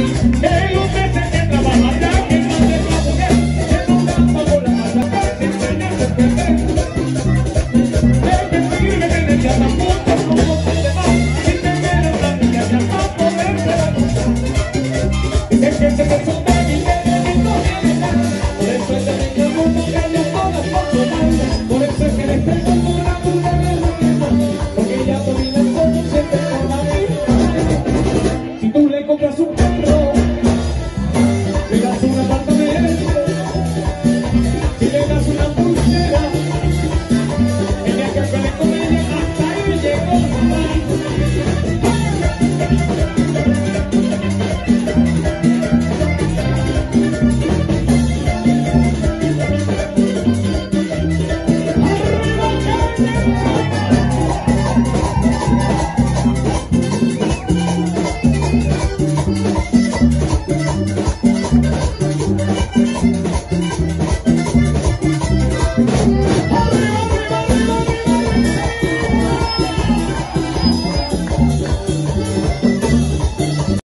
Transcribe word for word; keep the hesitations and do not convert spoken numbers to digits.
El hombre se que trabaja ya, que no se va a mujer, que no da por la masa, que enseña a ser perfecto. El que sirve que le llama mucho, como se va, y te quiere la niña ya para poderse la gozar. Dice que se me sube mi vida y no tiene nada, por eso es de mi mundo que ella todas por su manda, por eso es que le estoy como una puta de la misma, porque ella domina el mundo siempre con la misma. Si tú le compras un carro, le das un apartamento, si le das una pulsera, ella que pele con ella hasta ahí llegó mamá. Oh!